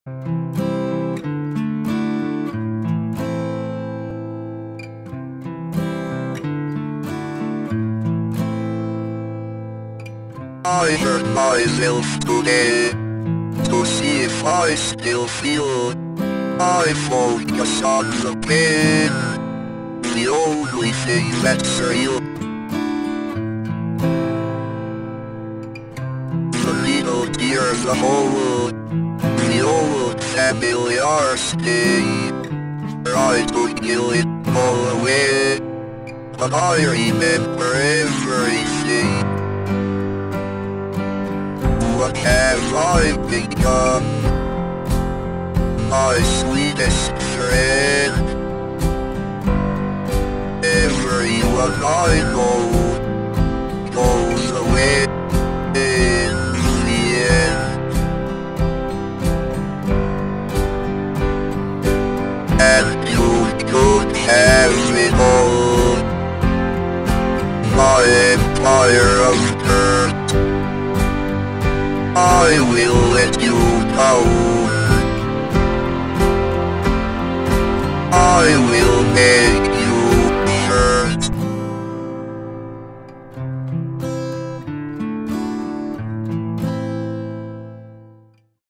I hurt myself today to see if I still feel. I focus on the pain, the only thing that's real. The little tears of old, the old familiar stay. Try to kill it all away, but I remember everything. What have I become? My sweetest friend. Everyone I know goes away in the end. And you could have it all. My empire of dirt, I will let